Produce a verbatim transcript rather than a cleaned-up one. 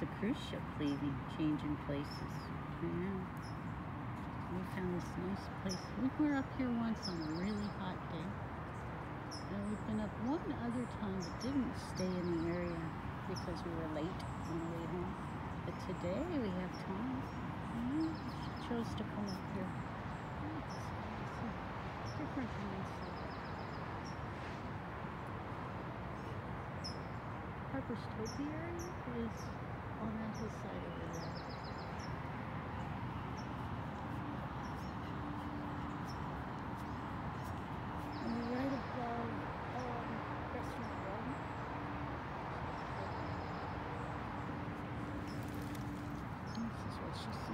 the cruise ship leaving, changing places. Yeah. We found this nice place. We were up here once on a really hot day. And we've been up one other time but didn't stay in the area because we were late on the way home. But today we have time. Yeah, she chose to come up here. It's, it's a different mindset. Harper's Topiary is on that hillside over there. And we're right above um, Restaurant One. This is what she said.